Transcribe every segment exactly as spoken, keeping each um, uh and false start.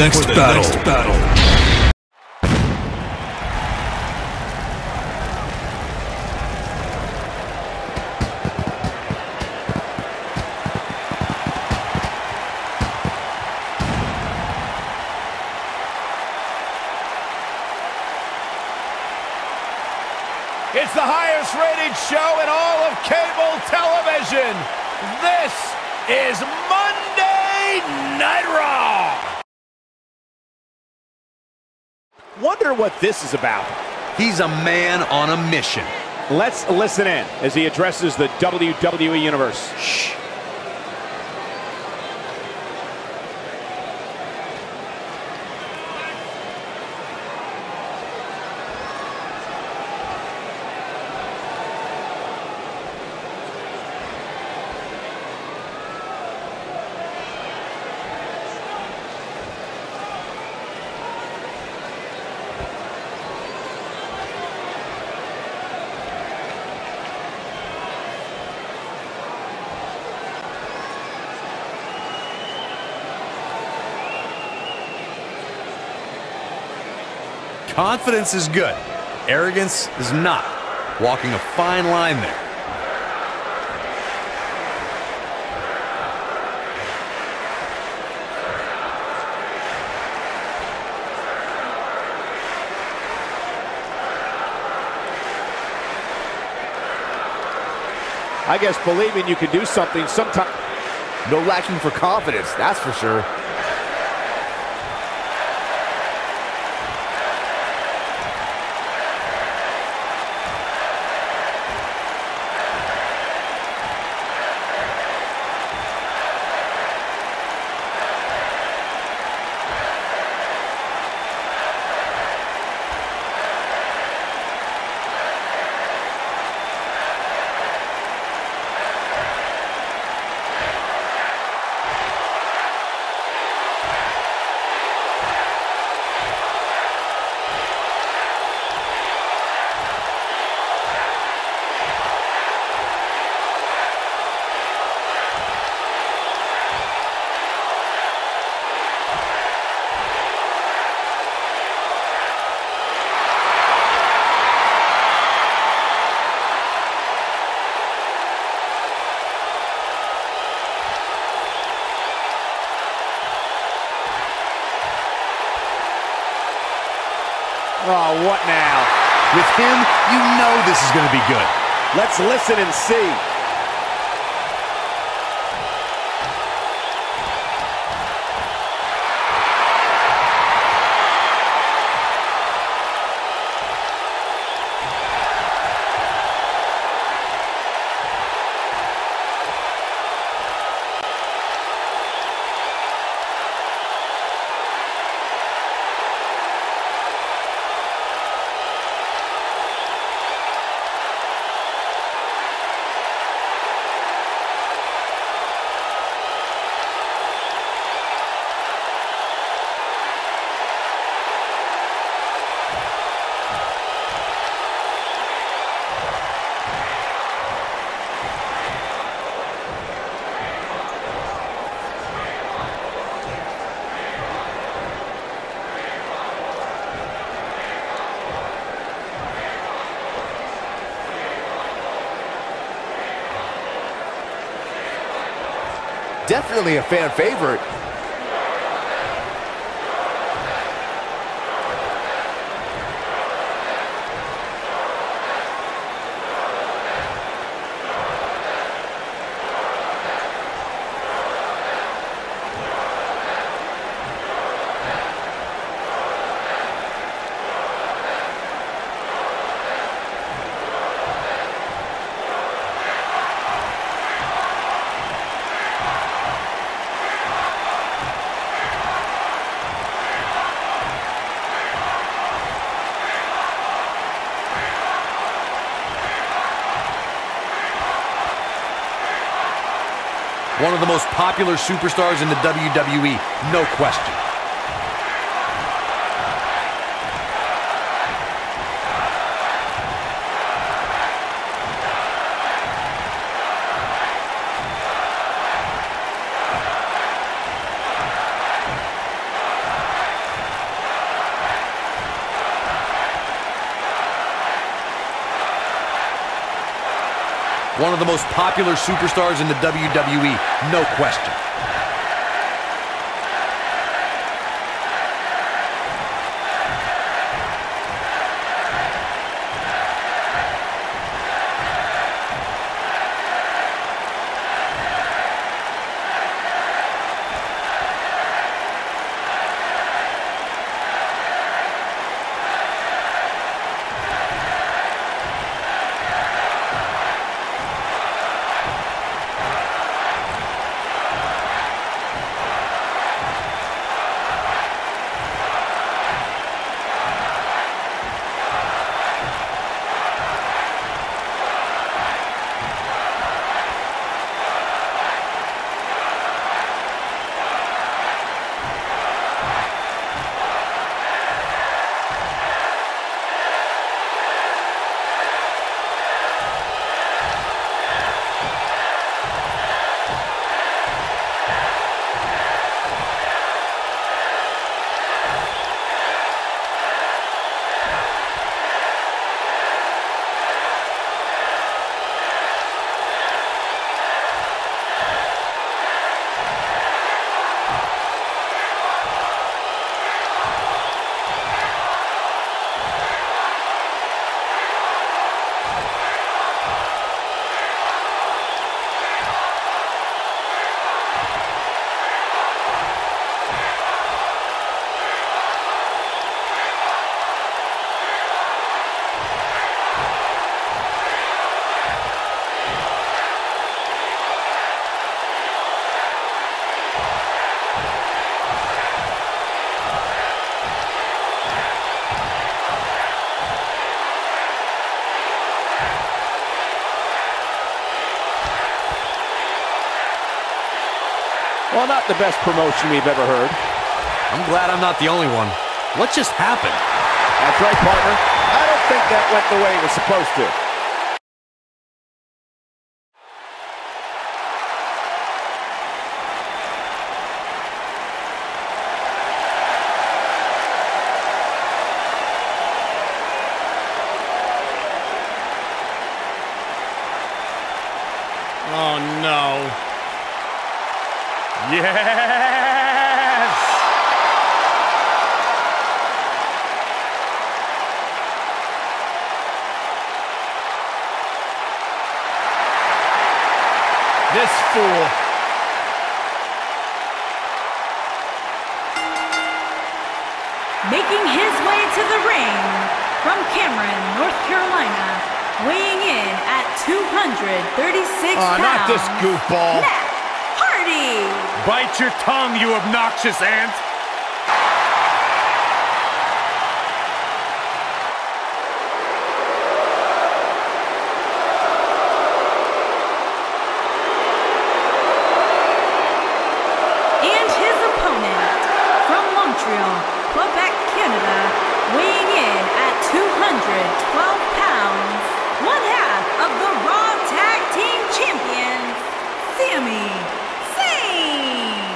next battle. Next battle. It's the highest rated show in all of cable television. This is Monday Night Raw. Wonder what this is about. He's a man on a mission. Let's listen in as he addresses the W W E Universe. Shh. Confidence is good. Arrogance is not. Walking a fine line there. I guess believing you can do something sometimes. No lacking for confidence, that's for sure. Oh, what now? With him, you know this is going to be good. Let's listen and see. Definitely a fan favorite. One of the most popular superstars in the W W E, no question. One of the most popular superstars in the W W E, no question. Well, not the best promotion we've ever heard. I'm glad I'm not the only one. What just happened? That's right, partner. I don't think that went the way it was supposed to. Oh, no. Yes! This fool. Making his way to the ring from Cameron, North Carolina, weighing in at two hundred thirty-six Oh, pounds. not this goofball. Matt Hardy. Bite your tongue, you obnoxious ant. And his opponent from Montreal, Quebec, Canada, weighing in at two hundred twelve pounds, one half of the Raw Tag Team Champions, Sami Zayn.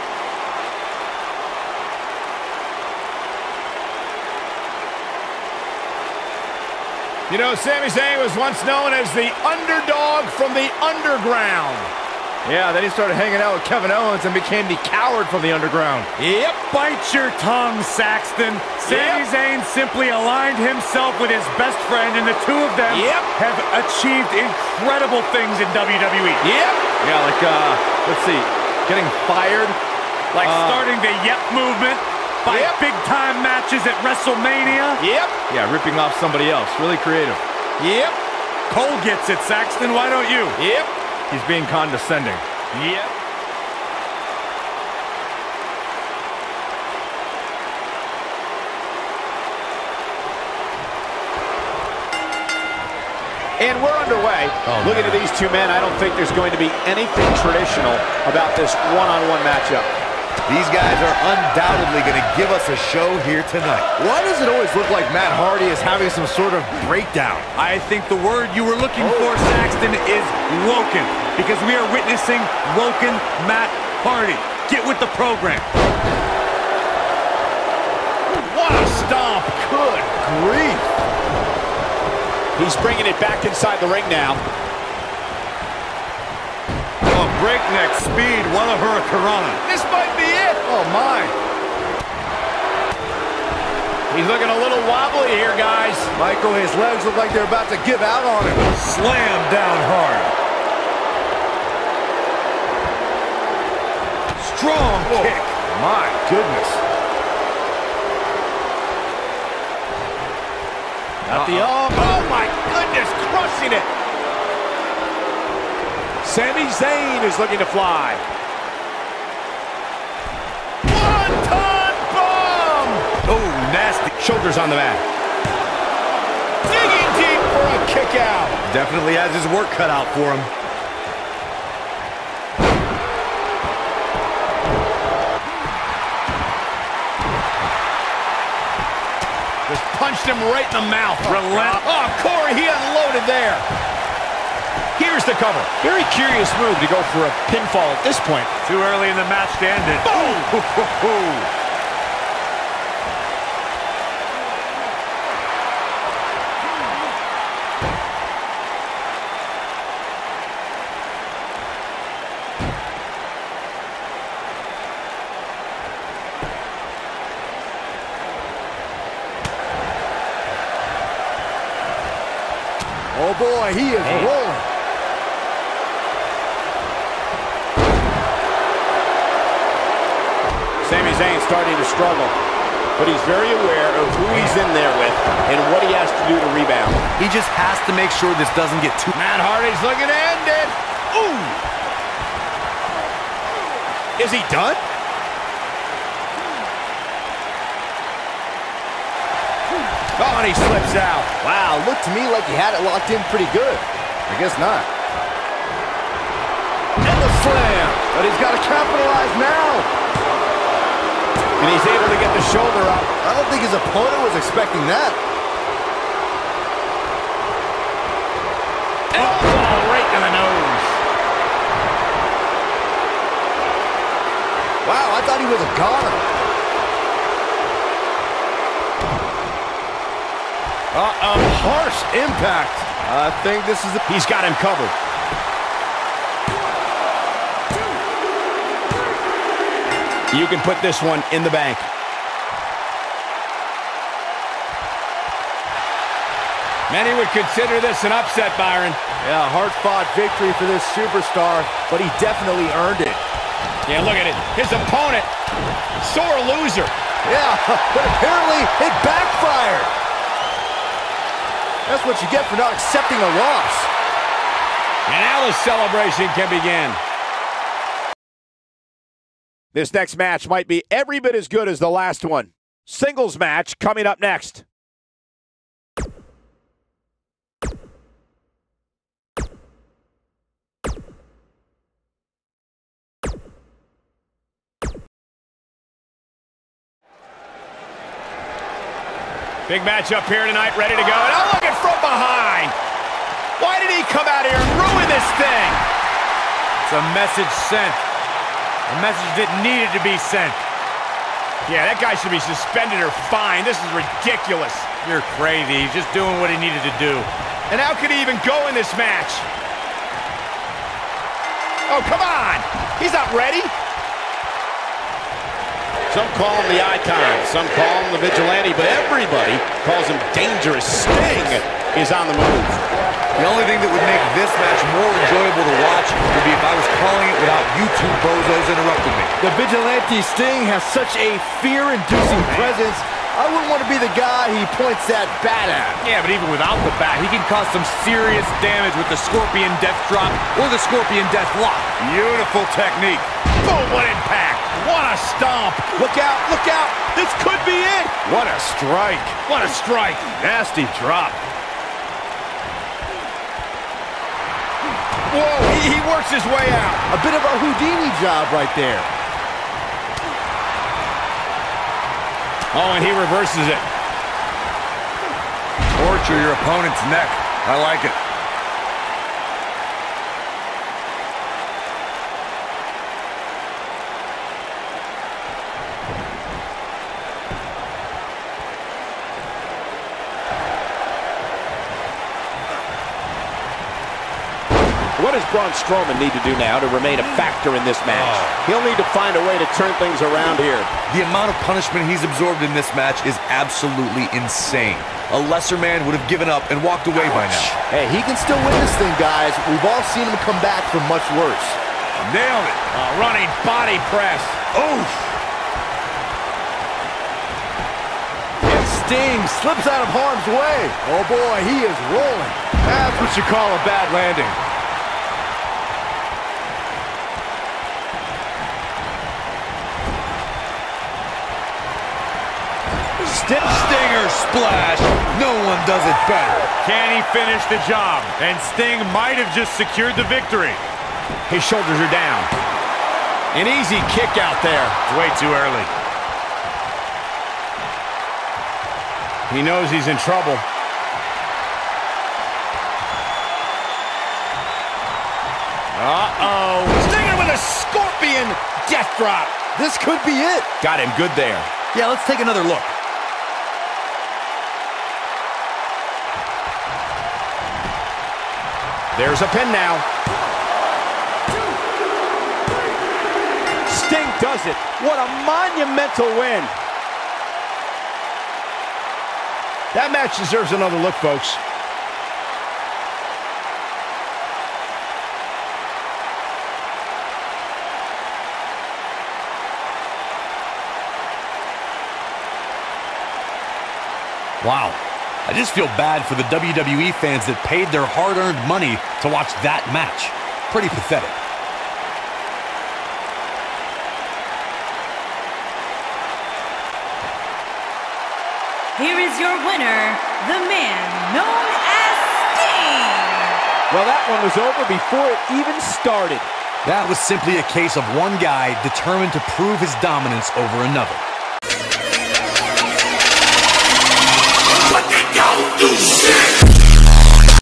You know, Sami Zayn was once known as the underdog from the underground. Yeah, then he started hanging out with Kevin Owens and became the coward from the underground. Yep, bite your tongue, Saxton. Sami Yep. Zayn simply aligned himself with his best friend, and the two of them Yep. have achieved incredible things in W W E. Yep. Yeah, like, uh, let's see, getting fired. Like Uh, starting the Yep movement, by Yep. big-time matches at WrestleMania. Yep. Yeah, ripping off somebody else. Really creative. Yep. Cole gets it, Saxton. Why don't you? Yep. He's being condescending. Yep. And we're underway. Oh, Looking man. at these two men, I don't think there's going to be anything traditional about this one-on-one matchup. These guys are undoubtedly going to give us a show here tonight. Why does it always look like Matt Hardy is having some sort of breakdown? I think the word you were looking for, Saxton, is woken, because we are witnessing woken Matt Hardy. Get with the program. What a stomp. Good grief. He's bringing it back inside the ring now. breakneck speed, what a hurricanrana. This might be it. Oh, my. He's looking a little wobbly here, guys. Michael, his legs look like they're about to give out on him. Slam down hard. Strong Whoa. kick. My goodness. Got the arm. Oh, my goodness, crushing it. Sami Zayn is looking to fly. One-ton bomb. Oh, nasty. Shoulders on the mat. Digging deep for a kick out. Definitely has his work cut out for him. Just punched him right in the mouth. Relent. Oh, Corey, he unloaded there. Here's the cover. Very curious move to go for a pinfall at this point. Too early in the match to end it. Boom! Oh, boy, he is hey. rolling. Sami Zayn starting to struggle, but he's very aware of who he's in there with and what he has to do to rebound. He just has to make sure this doesn't get too... Matt Hardy's looking to end it. Ooh! Is he done? Oh, and he slips out. Wow, looked to me like he had it locked in pretty good. I guess not. And the slam. But he's got to capitalize now. And he's able to get the shoulder up. I don't think his opponent was expecting that. Elbow right to the nose. Wow, I thought he was a goner. Uh-oh, harsh impact. I think this is the... He's got him covered. You can put this one in the bank. Many would consider this an upset, Byron. Yeah, hard-fought victory for this superstar, but he definitely earned it. Yeah, look at it. His opponent, sore loser. Yeah, but apparently it backfired. That's what you get for not accepting a loss. And now the celebration can begin. This next match might be every bit as good as the last one. Singles match coming up next. Big match up here tonight, ready to go. And oh, look at from behind. Why did he come out here and ruin this thing? It's a message sent. A message that needed to be sent. Yeah, that guy should be suspended or fined. This is ridiculous. You're crazy. He's just doing what he needed to do. And how could he even go in this match? Oh, come on. He's not ready. Some call him the icon, some call him the vigilante, but everybody calls him Dangerous. Sting is on the move. The only thing that would make this match more enjoyable to watch would be if I was calling it without you two bozos interrupting me. The vigilante Sting has such a fear-inducing presence. I wouldn't want to be the guy he points that bat at. Yeah, but even without the bat, he can cause some serious damage with the Scorpion Death Drop or the Scorpion Death Lock. Beautiful technique. Boom, what impact. What a stomp. Look out, look out. This could be it. What a strike. What a strike. Nasty drop. Whoa, he, he works his way out. A bit of a Houdini job right there. Oh, and he reverses it. Torture your opponent's neck. I like it. What does Braun Strowman need to do now to remain a factor in this match? Oh. He'll need to find a way to turn things around here. The amount of punishment he's absorbed in this match is absolutely insane. A lesser man would have given up and walked away by now. Hey, he can still win this thing, guys. We've all seen him come back from much worse. Nailed it. Uh, running body press. Oof. And Sting slips out of harm's way. Oh, boy, he is rolling. That's what you call a bad landing. Stip Stinger splash. No one does it better. Can he finish the job? And Sting might have just secured the victory. His shoulders are down. An easy kick out there. Way too early. He knows he's in trouble. Uh-oh. Stinger with a scorpion death drop. This could be it. Got him good there. Yeah, let's take another look. There's a pin now. Sting does it. What a monumental win. That match deserves another look, folks. Wow. I just feel bad for the W W E fans that paid their hard-earned money to watch that match. Pretty pathetic. Here is your winner, the man known as Sting. Well, that one was over before it even started. That was simply a case of one guy determined to prove his dominance over another. What they don't do shit!